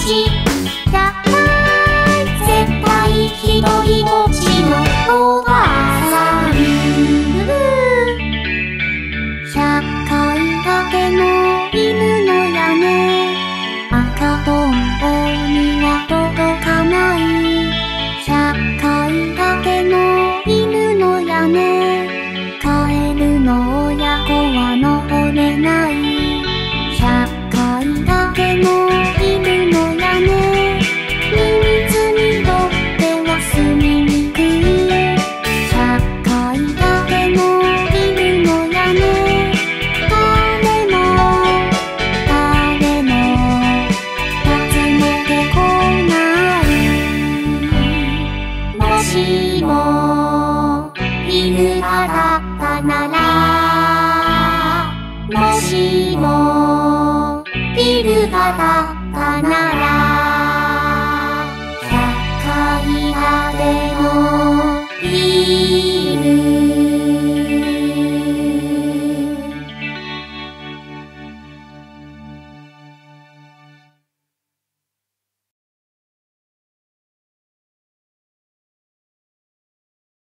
しじゃない絶対ひとりぼっちのおばあさん100階建ての犬の屋根赤とんぼには届かない100階建ての犬の屋根カエルの親子は登れない100階建ての犬の屋根ミミズにとっては住みにくい100階建ての犬の屋根誰も訪ねてこないもしもイルカだったならもしもイルカだったなら